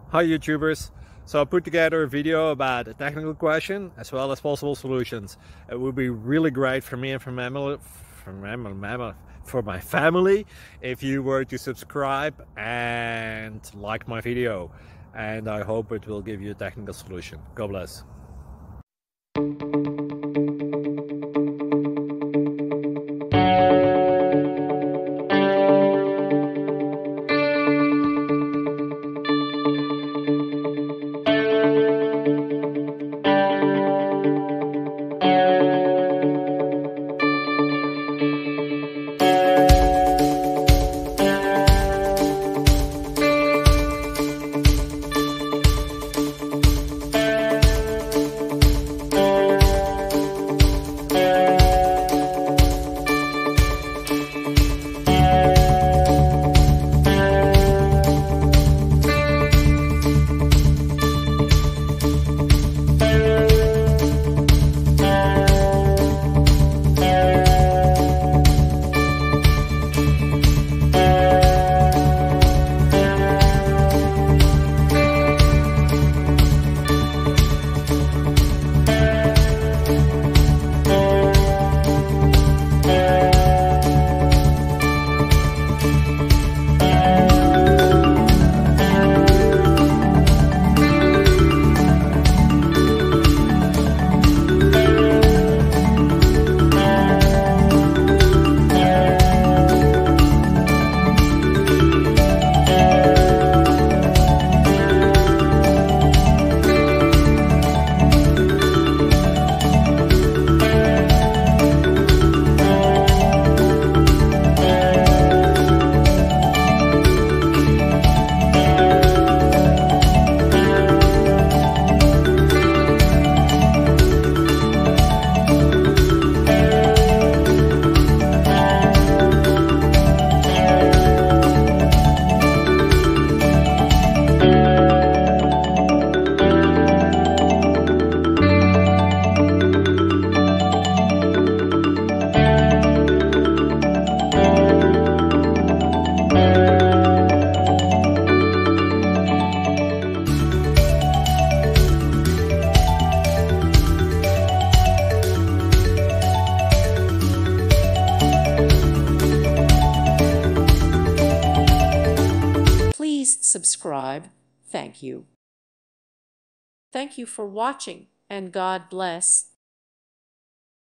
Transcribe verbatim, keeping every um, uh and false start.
Hi YouTubers. So I put together a video about a technical question as well as possible solutions. It would be really great for me and for my, for my, for my family if you were to subscribe and like my video. And I hope it will give you a technical solution. God bless. Please subscribe. Thank you. Thank you for watching, and God bless.